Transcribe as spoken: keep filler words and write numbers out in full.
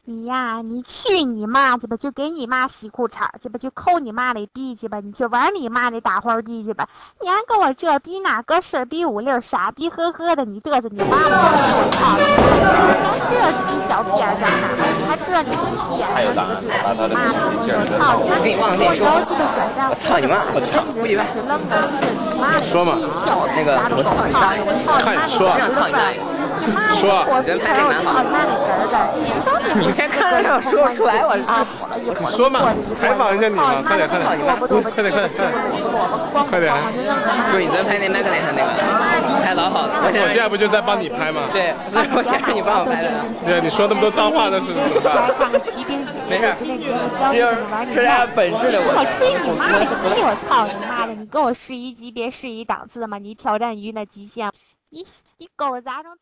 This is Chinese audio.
你呀，你去你妈去吧，就给你妈洗裤衩去吧，就抠你妈的逼去吧，你去玩你妈的打花地去吧。你还跟我这逼那个事儿逼五六傻逼呵呵的，你嘚瑟你妈妈，我操你！还这逼小屁眼长哪儿？你还这你屁眼儿？你妈的！我操你！ 我给你忘了跟你说，我操你妈！我操！不礼拜。 说嘛。 那个我操你大爷！ 看说。 我想操你大爷！ 说。 人拍这个蛮好。你别看着我说不出来，我啊！ 说嘛，采访一下你嘛，快点快点，快点快点快点！ 就是你昨天拍那 Magnet 那个，拍老好了。我我现在不就在帮你拍吗？ 对，所以我想让你帮我拍的。 对，你说那么多脏话，那是怎么办？ 没事，这这俩本质的我。 我吹你妈了个屁！我操你妈的！你跟我试一级别试一档次吗？你挑战鱼那极限，你你狗杂种！